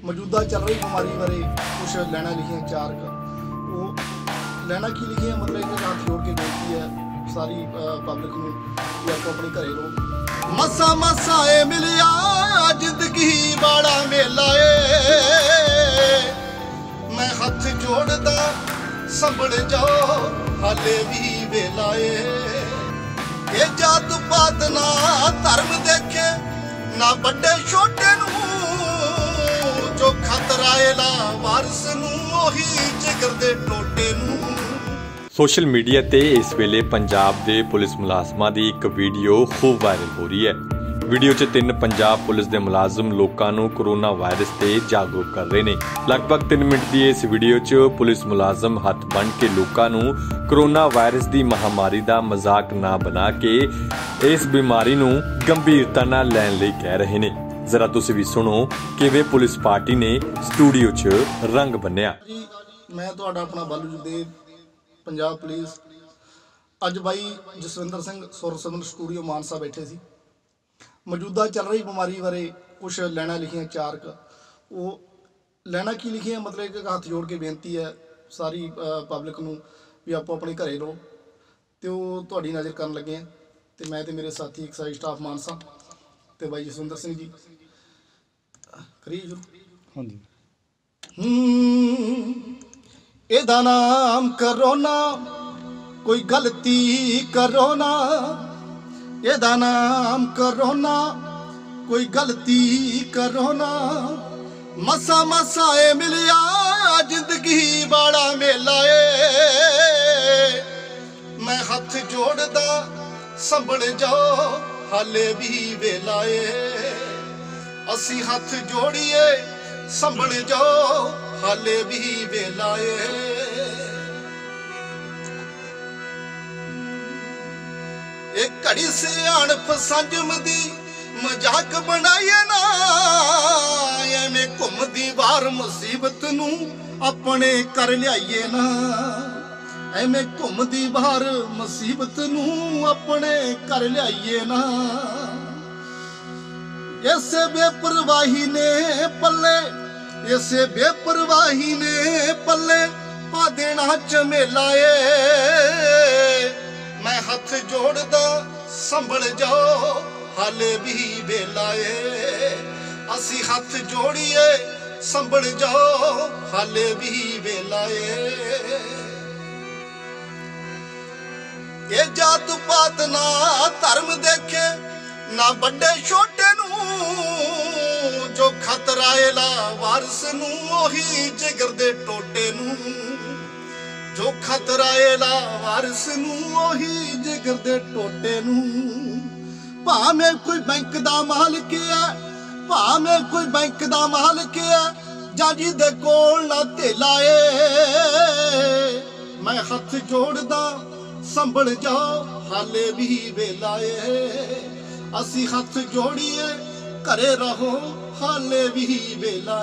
मौजूदा चल रही बीमारी बारे कुछ लैना लिखियां चार वो लैना की लिखियां मतलब एक हाथ जोड़ के बेनती है सारी पब्लिक में कि आपको अपने घरे रहो। मसा मसा ए मिलिया जिंदगी बाड़ा मेला मैं हाथ जोड़दा संभल जाओ हाले भी वेला ये जात पात ना धर्म देखे ना बड़े छोटे जो खतरा ला वारस नूं जिगर दे टोटे नूं। सोशल मीडिया ते इस वेले पंजाब दे पुलिस मुलाजमां दी एक वीडियो खूब वायरल हो रही है। वीडियो च 3 पंजाब पुलिस दे मुलाजम लोकां नूं कोरोना वायरस ते जागरूक कर रहे ने। लगभग 3 मिनट दी इस वीडियो च पुलिस मुलाजम हथ बन के लोकां नूं कोरोना वायरस दी महामारी दा मजाक ना बना के इस बीमारी नूं गंभीरता नाल लैण लई कह रहे ने। जरा तुसीं भी सुनो किवें पुलिस पार्टी ने स्टूडियो च रंग बन्निया। मैं तुहाडा अपना बालू जुगदेव पंजाब पुलिस अज बाई जसविंदर सिंह सुर सिमरन स्टूडियो मानसा बैठे सी। मौजूदा चल रही बीमारी बारे कुछ लैना लिखियां चार वो लैना की लिखियां मतलब एक हाथ जोड़ के बेनती है सारी पब्लिक नूं भी आपो अपने घरे रहो तो तुहाडी नज़र करन लगे हैं तो मैं तो मेरे साथी एक्साइज स्टाफ मानसा तो बाई जसविंदर सिंह जी करिए शुरू। हाँ जी। एदा नाम करोना कोई गलती करो ना एदा नाम करोना कोई गलती करो ना मसा मसा ए मिलिया जिंदगी बाड़ा मेला मैं हाथ जोड़दा संभल जाओ हाले भी वेला असी हाथ जोड़िए संभल जाओ हाले भी वेला एक घड़ी से अणफ संजम दी मजाक बनाइए ना एवें घुमदी वार मुसीबत नूं अपने कर लियाइए ना एवें घुमदी वार मुसीबत नूं अपने कर लियाइए ना। ऐसे बेपरवाही ने पल्ले ऐसे बेपरवाही ने पल्ले पा देना झमेला मैं हाथ जोड़दा संभल जाओ हाले भी वेला असी हाथ जोड़िए संभल जाओ हाले भी वेला ये जात पात ना धर्म देखे ना बड़े छोटे जो खतरा ला वारस नूं जिगर दे टोटे नूं जो खतरा ला वारस नूं जिगर दे टोटे नूं। भावें कोई बैंक दा मालिक है भावें कोई बैंक दा मालिक है जां जिहदे कोल ना धेला मैं हथ जोड़दा संभल जाओ हाले भी वेला असी हाथ जोड़िए घरे रहो हाले भी वेला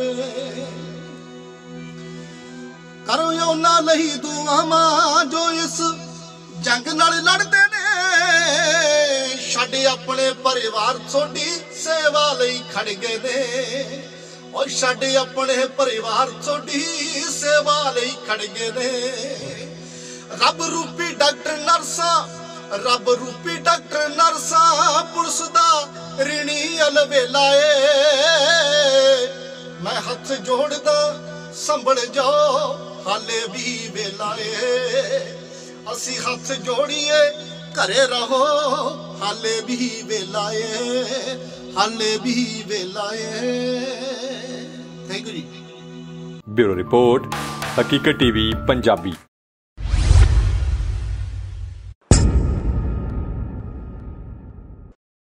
करो उन्हां लई दुआवां जो इस जंग नाल लड़दे ने छड्ड अपने परिवार थोड़ी सेवा लई खड़ गए ने और छड्ड अपने परिवार थोड़ी सेवा लई खड़ गए ने। रब रूपी डॉक्टर नर्सा रब रूपी डॉक्टर नर्सा पुलिस दा ऋणी अलवेला मैं हाथ जोड़दा संभल जाओ हाले भी वेला असी हाथ जोड़िए घरे रहो हाले भी वेला हाले भी वेला। Thank you ji. Bureau report Haqiqat TV Punjabi.